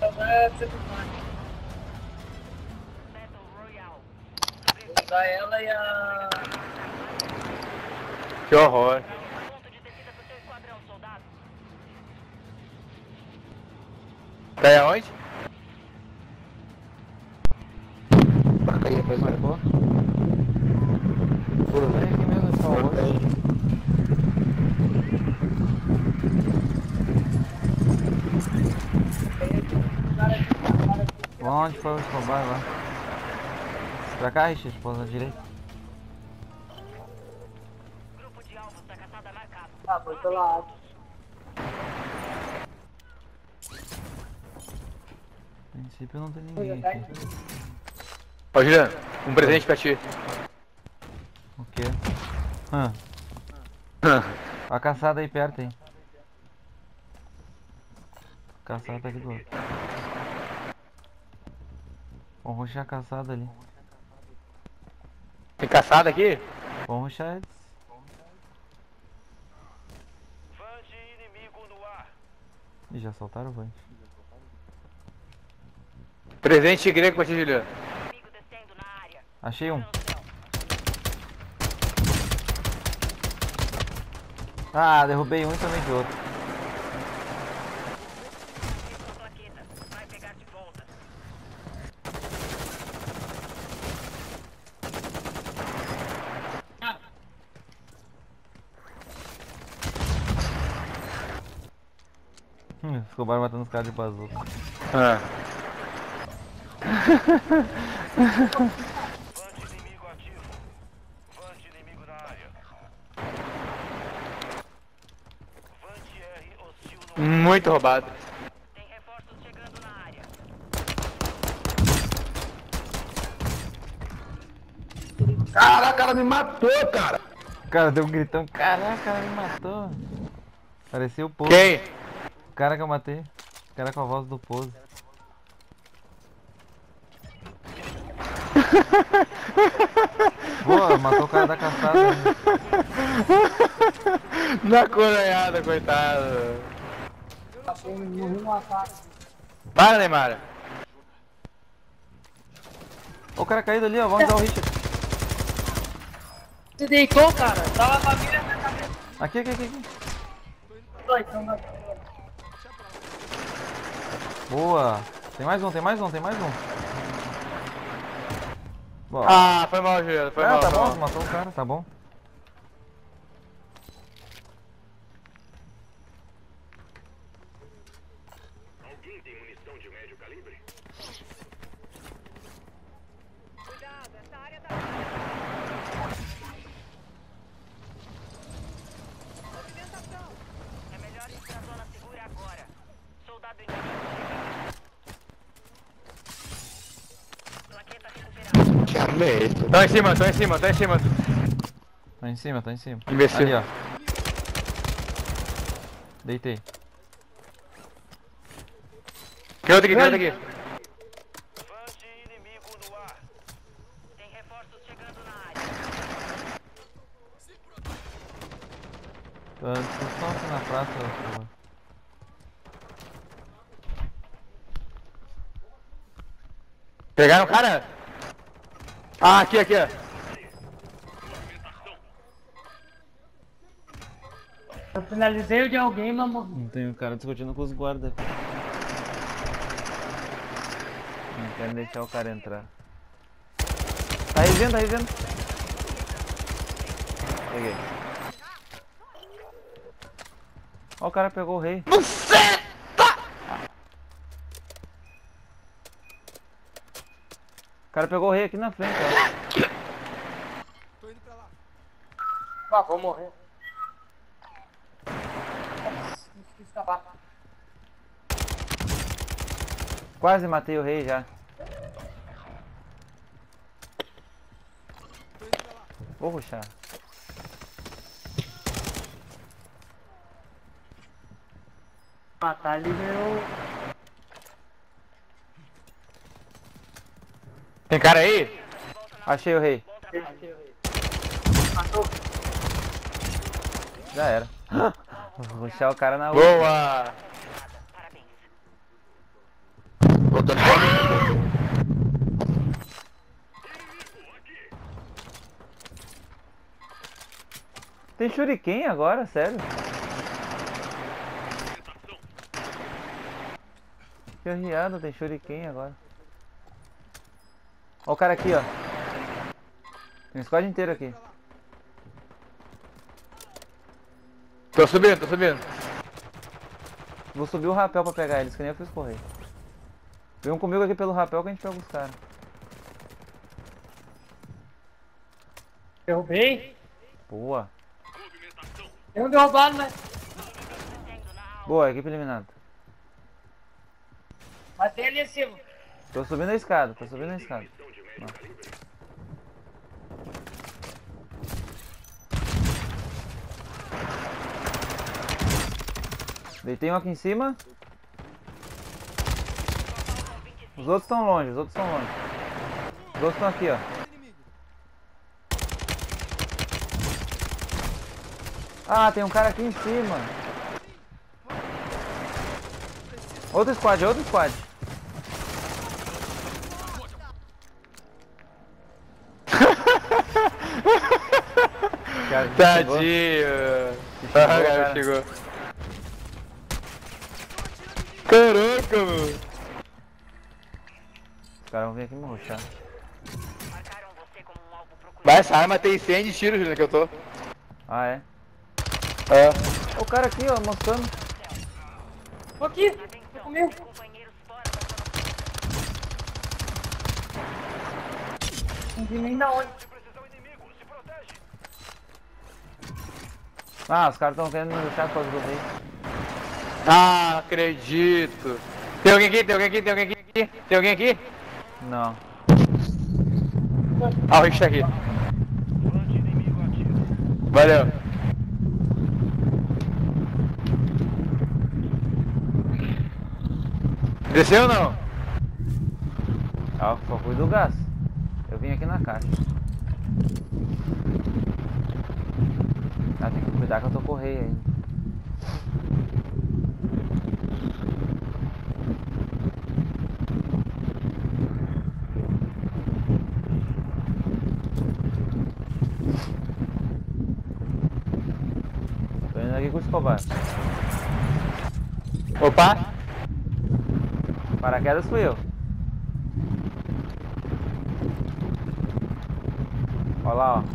Agora você não vai. Vou usar ela e a... Que horror. Tá aí aonde? Marca aí, rapaz. Marcou? Pula, vem aqui mesmo, só o outro. Onde foi o roubar lá? Pra cá, Richard, pôs à direita. Ah, foi pelo lado. A princípio não tem ninguém aqui. Ó, Juliano, um presente pra ti. O quê? A caçada aí perto, hein? A caçada tá aqui do lado. Vamos rushar a caçada ali. Tem caçada aqui? Vamos rushar eles. Ih, já soltaram o vante. Presente grego pra ti, Juliano. Achei um. Ah, derrubei um e também de outro. Escobar matando os caras de bazuca. Ah. Vante inimigo ativo. Vante inimigo na área. Vante R hostil no... Muito roubado. Tem reforços chegando na área. Caraca, cara me matou, cara. O cara deu um gritão. Caraca, ela me matou. Parecia o Pose. Quem? O cara que eu matei. O cara com a voz do Pose. Boa, matou o cara da caçada. Na coronhada, coitado. Morri no ataque. Para, Neymar. Ó o cara caído ali, ó. Vamos dar o Richard. Você deitou, cara? Tava com a mira na cabeça. Aqui, aqui, aqui, aqui. Dois, então vai. Boa. Tem mais um, tem mais um, tem mais um. Boa. Ah, foi mal, Juliano. Foi mal. Tá foi bom, mal. matou o cara, tá bom. Alguém tem munição de médio calibre? Cuidado, essa área tá... Movimentação. É melhor ir pra zona segura agora. Soldado inimigo. Plaqueta recuperada. Que arma é essa? Tô em cima, tô em cima, tô em cima. Tá em cima, tá em cima. Imbecil. Ali, ó. Deitei. Tem outro aqui, tem outro aqui. Vante inimigo no ar. Tem reforços chegando na área. Vocês estão aqui na praça, por favor. Pegaram o cara? Ah, aqui, aqui, ó. Eu finalizei o de alguém, mas morri. Não tem o cara discutindo com os guardas. Não quero deixar o cara entrar. Tá revendo, tá revendo. Peguei. Ó, o cara pegou o rei. O cara pegou o rei aqui na frente, ó. Ah, vou morrer. Quis escapar. Quase matei o rei já. Vou rushar. Matar ali meu. Tem cara aí? Achei o rei. Matou. Já era. Vou rushar o cara na outra. Boa! Parabéns. Faltando só Tem shuriken agora, sério? Que arriado, tem shuriken agora. Ó o cara aqui, ó. Tem um squad inteiro aqui. Tô subindo, tô subindo. Vou subir o rapel pra pegar eles, que nem eu fiz correr. Venham comigo aqui pelo rapel que a gente pega os caras. Derrubei. Boa. Tem um derrubado, né? Boa, equipe eliminada. Matei ali em cima. Tô subindo a escada, tô subindo a escada. Ó. Deitei um aqui em cima. Os outros estão longe, os outros estão longe. Os outros estão aqui, ó. Ah, tem um cara aqui em cima. Outro squad, outro squad. Cara, chegou. Tadinho. Chegou, Ah, cara. cara, chegou. Caraca, mano. Os caras vão vir aqui me rushar. Marcaram você como um alvo procurado. Mas essa arma tem 100 de tiro, Juliano, que eu tô. Ah, é? É. O cara aqui, ó, mostrando. Tô aqui. Tô Atenção, comigo. companheiros fora da zona. Não vi nem da onde. Ah, os caras estão querendo me rushar com as duas aí. Ah, acredito. Tem alguém aqui, tem alguém aqui, tem alguém aqui. Tem alguém aqui? Não. Ah, o Rick tá aqui. Valeu. Desceu ou não? Ah, só fui do gás. Eu vim aqui na caixa. Ah, tem que cuidar que eu tô correio ainda. Tô indo aqui com o Escobar. Opa. Paraquedas fui eu. Olha lá, ó.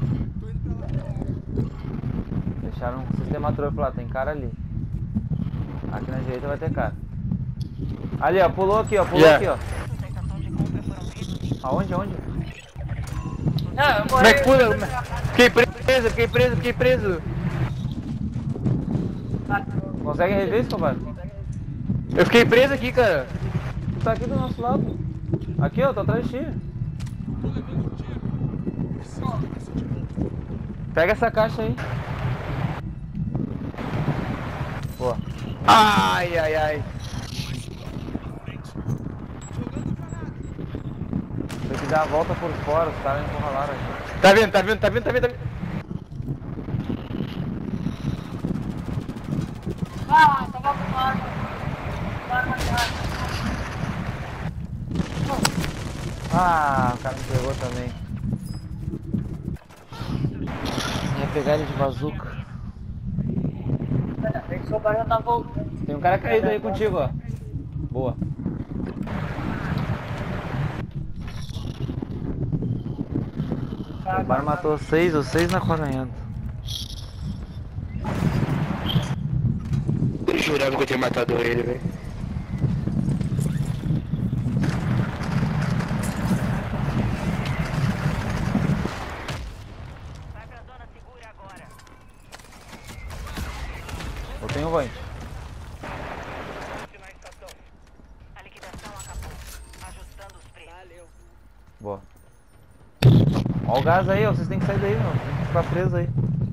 Deixaram um sistema trofo lá, tem cara ali. Aqui na direita vai ter cara. Ali, ó, pulou aqui, ó, pulou Yeah. aqui, ó. Aonde, aonde? Não, eu Como é que morri. pula? Fiquei preso, fiquei preso, fiquei preso. Consegue rever, Escobar? Eu fiquei preso aqui, cara. Tu tá aqui do nosso lado. Aqui, ó, tô atrás de ti. Pega essa caixa aí. Boa. Ai, ai, ai. Tem que dar a volta por fora, os caras encurralaram aqui. Tá vindo, tá vindo, tá vindo, tá vindo, tá vindo. Ah, tava com uma arma. Ah, o cara me pegou também. Ia pegar ele de bazuca. Tem que sobrar, já tá voltando. Tem um cara caído aí contigo, ó. Boa. O bar matou 6, os 6 na coronhando. Eu jurava que eu tinha matado ele, velho. Vai pra zona segura agora. Eu tenho um voante. A liquidação acabou. Ajustando os preços. Boa. Ó o gás aí, ó. Vocês têm que sair daí, meu. Tem que ficar preso aí.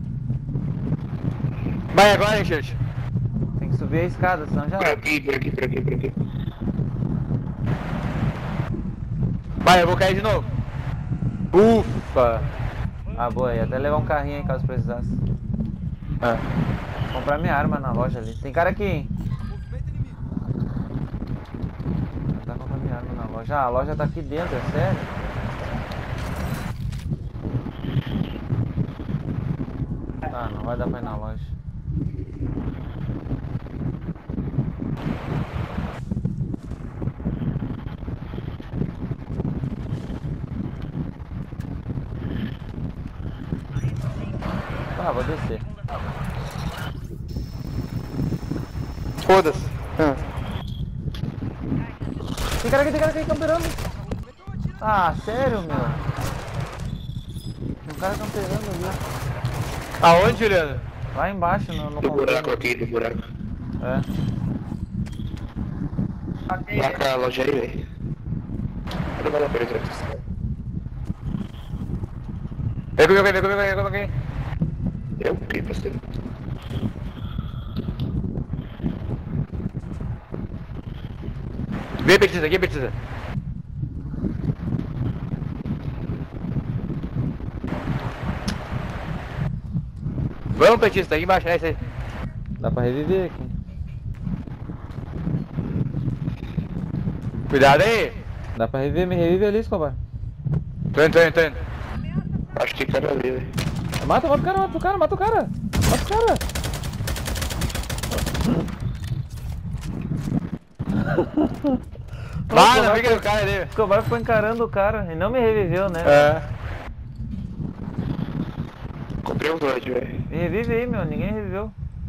Vai agora, Richard. Tem que subir a escada, senão já Por era. aqui, por aqui, por aqui, por aqui. Vai, eu vou cair de novo. Ufa. Ah, boa. Ia até levar um carrinho aí caso precisasse. Ah. Comprar minha arma na loja ali. Tem cara aqui, hein? Tá comprando minha arma loja? Ah, a loja tá aqui dentro, é sério? Ah, não vai dar pra ir na loja. Ah, vou descer. Foda-se. Tem cara aqui camperando. Ah, sério, meu? Tem um cara camperando ali. Aonde, Juliano? Lá embaixo, no No buraco container. aqui, no buraco. É. Marca a loja aí, velho. Não vai dar pra entrar. Vem comigo, vem comigo, vem comigo. Eu? Que parceiro? Vem, petista, aqui, petista. Vamos, petista, aqui embaixo, é isso aí. Dá pra reviver aqui. Cuidado aí. Dá pra reviver, me revive ali, Escobar. Tô indo. Acho que cara ali, velho. Mata o cara. Mata o cara. Mata o cara. Vai, não fica no cara ali. Escobar ficou encarando o cara e não me reviveu, né? É. Comprei um dois, velho. Me revive aí, meu. Ninguém reviveu.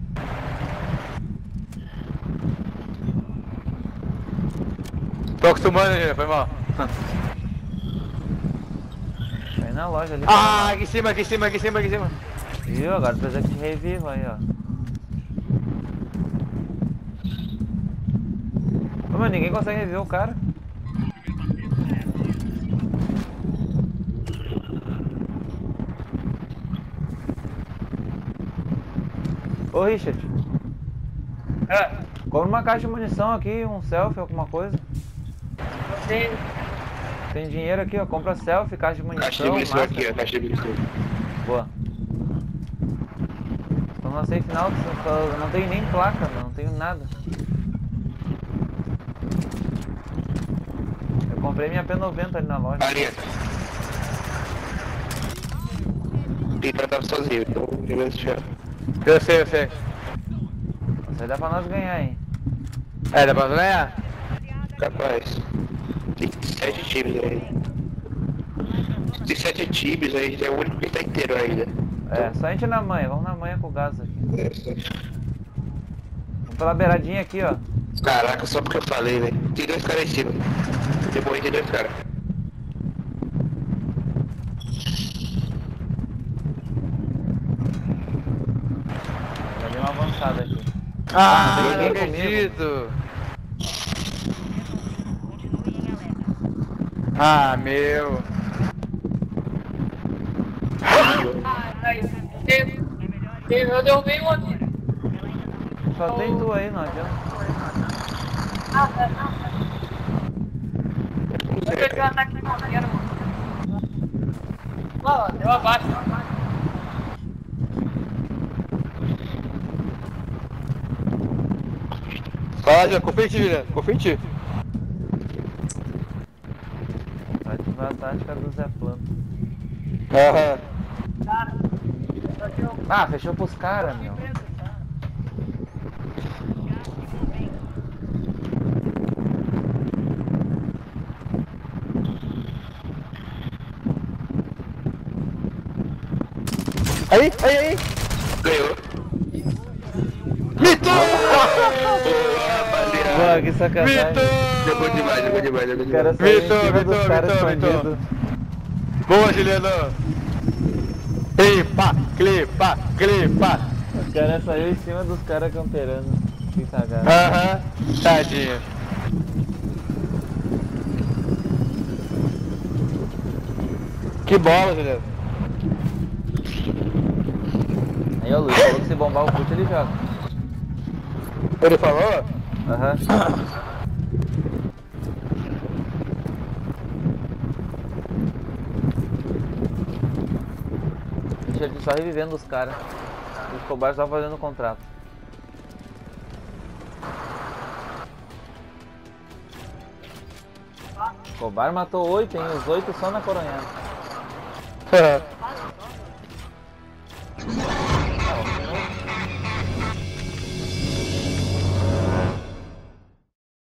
Tô acostumando, Juliano, foi mal. Aí na loja ali. Ah, aqui em cima. Viu? Agora precisa que te reviva aí, ó. Ô, meu, ninguém consegue reviver o cara. Ô, Richard. Compra uma caixa de munição aqui, um selfie, alguma coisa. Você Tem dinheiro aqui, ó. Compra selfie, caixa de munição. Caixa de munição máscara. aqui, ó. Caixa de munição. Boa. Tô no safe final, eu não tenho nem placa, meu, não tenho nada. Eu comprei minha P90 ali na loja. Ali. Peter tava sozinho, então eu vou deixar. Eu sei. Isso aí dá pra nós ganhar, hein? É, dá pra ganhar? Capaz. Tem 7 times aí. Tem 7 times aí, é o único que tá inteiro ainda. É, só a gente na manha, vamos na manha com o gás aqui. Vamos pela beiradinha aqui, ó. Caraca, só porque eu falei, velho. Tem 2 caras em cima. Eu morri, tem 2 caras. Já dei uma avançada aqui. Ah, não não tem ninguém acredito. Ah, meu. eu derrubei um aqui. Só tem tu aí, não adianta. Eu tenho um ataque de madeira, mano. Ó, deu abaixo. Vai lá, Juliano, confia em ti, Juliano. Confia em ti. Vai ativar a tática do Zé Plano. Aham. Ah, fechou pros caras, meu. Aí. Ganhou. Mito! Boa, que sacanagem. Jogou demais. O cara saiu em cima dos caras Mitou. escondidos. Boa, Juliano. Clipa. O cara saiu em cima dos caras camperando. Que cagada. Aham. Tadinho. Que bola, Juliano. Aí, ó, Luiz, falou que se bombar o put ele joga. Ele falou? Aham. Deixa ele só revivendo os caras. O Escobar só fazendo o contrato. Cobar matou 8, hein? Os 8 só na coronhada.